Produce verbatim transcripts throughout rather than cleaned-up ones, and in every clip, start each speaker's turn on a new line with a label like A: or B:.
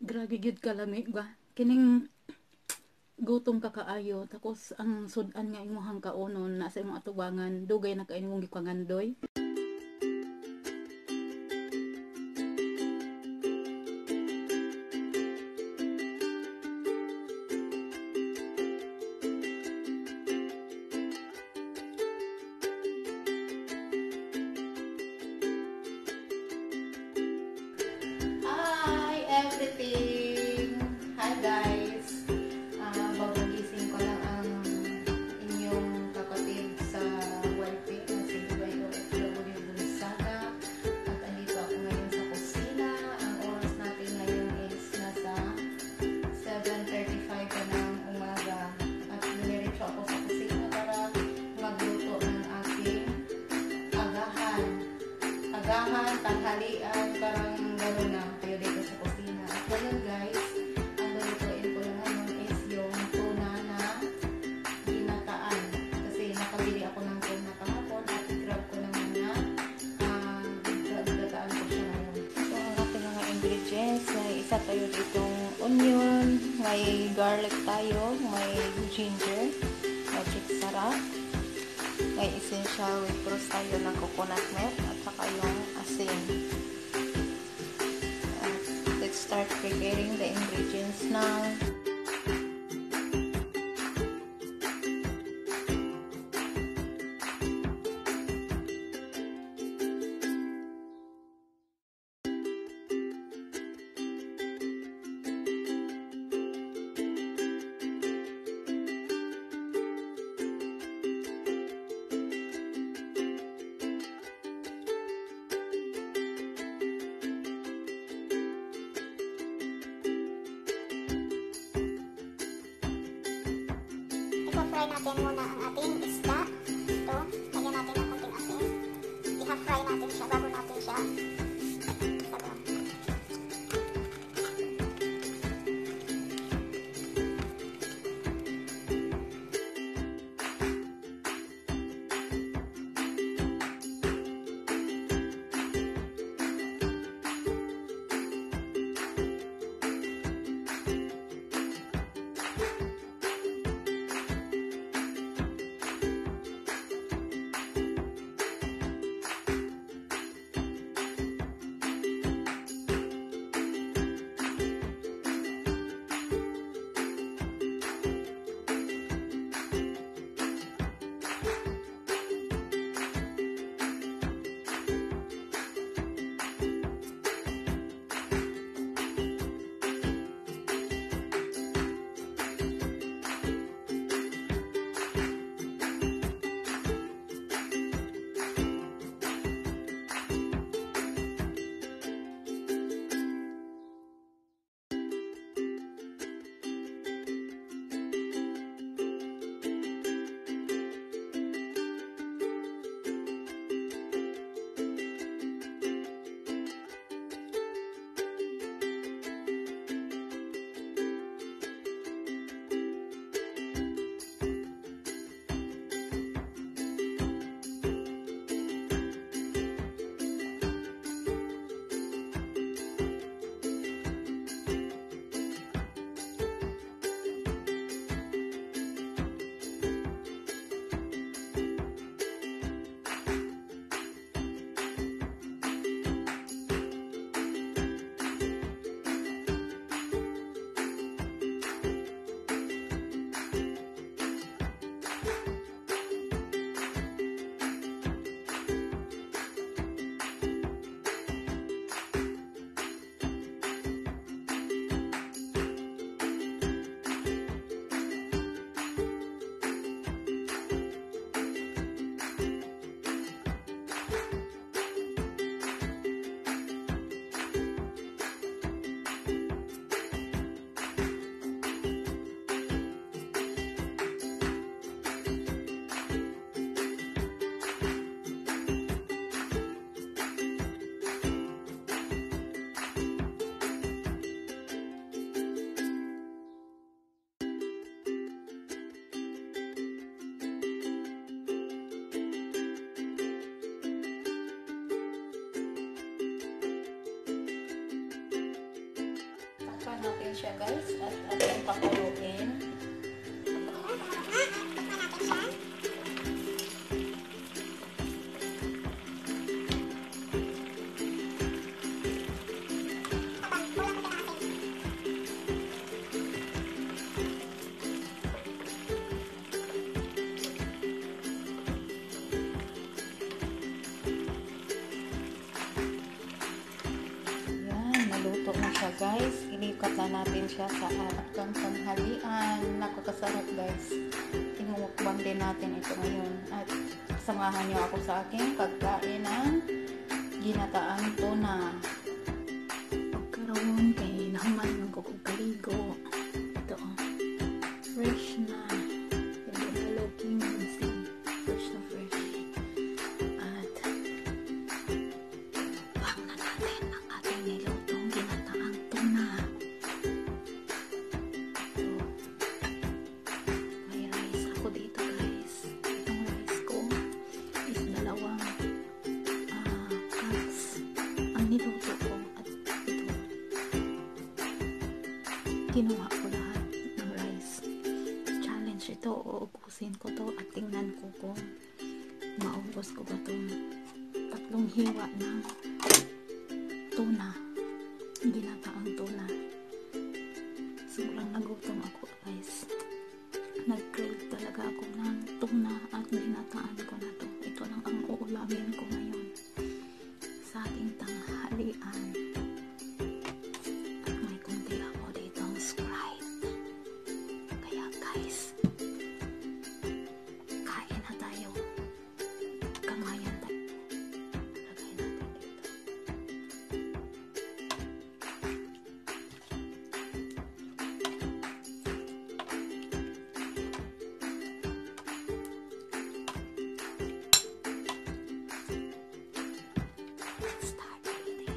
A: Grabe gyud kalami ba. Kining gutom ka kaayo tapos ang sudan nga imong kaunon nasa imong atubangan dugay na kay imong gipangandoy.
B: Hi everything! Hi guys! Uh, babagising ko lang ang inyong kapatid sa wifi kasi Dubai O F W Bunsada at andito ako ngayon sa kusina. Ang oras natin ngayon is nasa seven thirty-five pa ng umaga at dumiretso ako sa kusina para magluto ng aking agahan. Agahan, tanghalian, parang gano'n na kayo dito sa kusina. At ngayon guys, ang lulutuin ko na ngayon is yung tuna na ginataan. Kasi nakabili ako ng tuna kahapon at i-grab ko naman na uh, ginataan ko siya ngayon. Ito ang ating mga ingredients. May isa tayo ditong onion, may garlic tayo, may ginger, magic sarap, may essential with fruits tayo ng coconut milk at saka yung asin. Uh, let's start preparing the ingredients now.
C: I-fry natin muna ang ating isda. Ito, lagyan natin ng konting asin. I-fry natin siya bago natin siya sabaw.
B: natin siya guys at ating pakuluin. Naluto na siya guys. Ilipat na natin siya sa ating tanghalian. Napakasarap guys. Tinumukbang din natin ito ngayon. At samahan niyo ako sa aking pagkain ng ginataang tuna.
A: Pagkaroon kay nahuman ng kukukaligo. Ito oh. Fresh na. Hello King. Fresh na fresh. At bang na natin ang ating nilutong ginataang tuna. Ito. May rice ako dito guys. Itong rice ko is dalawang uh, cups ang niluto ko. At ito. Kinuha ko lahat ng rice. Challenge ito. Uubusin ko to at tingnan ko kung maubos ko ba itong tatlong hiwa ng tuna. Ginataang tuna. Sobrang nagutom ako guys. Nag-crave talaga ako ng tuna at ginataan ko na to. Ito lang ang uulamin ko ngayon sa ating tanghalian. At may kunti ako ditong Sprite. Kaya guys, kain na tayo. Kamayan tayo. Lagay natin dito. Let's start eating.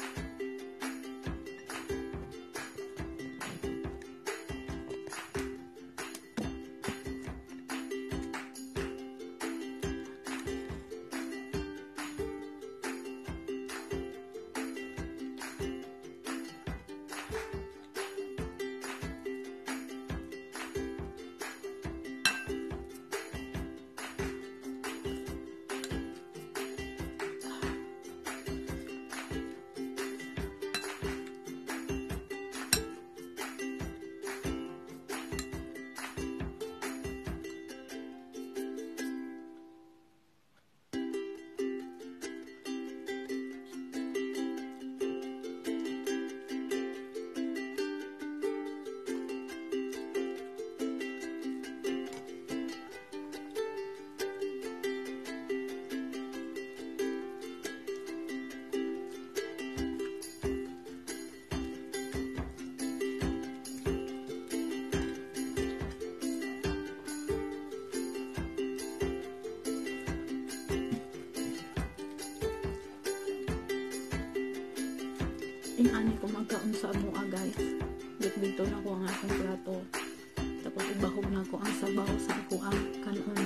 A: Inani ko magkaon sa amua guys. Dito na ko ang aking plato. Tapos ibahog na ko ang sabaw sa ako ang kanon.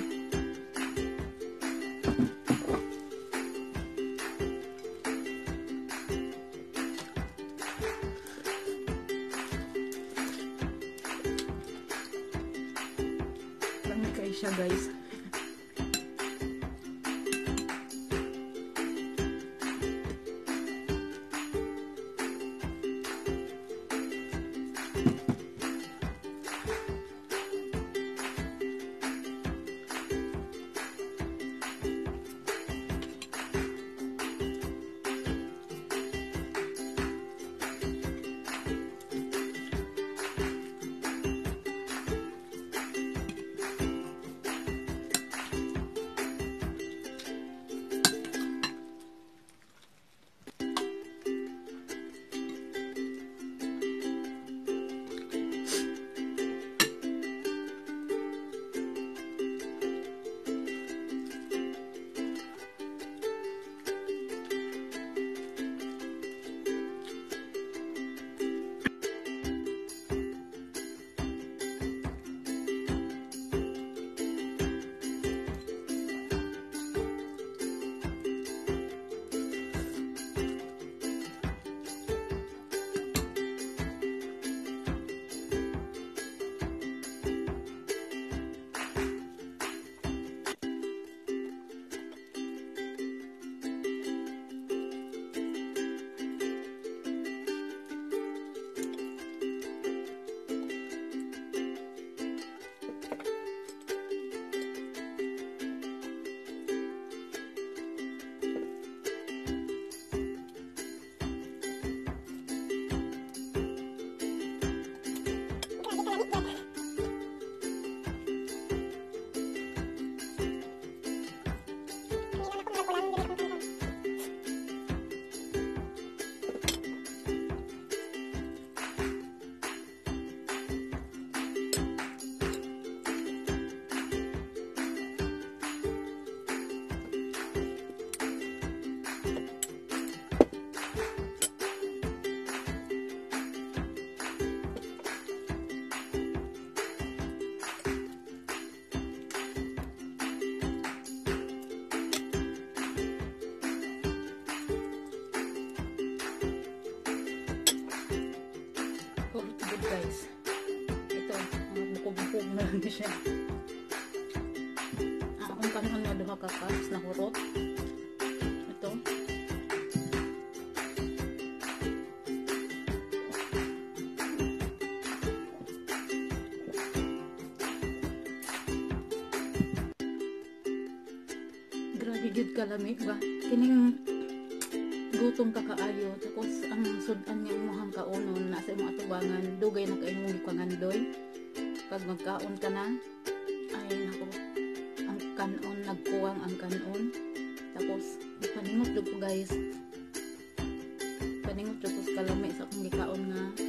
A: Lami kayo siya guys. gani siya. Ah, kung kanon na duha ka cups na hurot. Ito. Grabe jud kalami ba? Kining gutom ka kaayo tapos ang sudan nga imong kaunon nasa imong atubangan dugay na kay imong gipangandoy pag magkaon ka na ay nako ang kanon nagkuwang ang kanon tapos paningot jud ko guys paningot jud ko sa kalami sa akong gikaon nga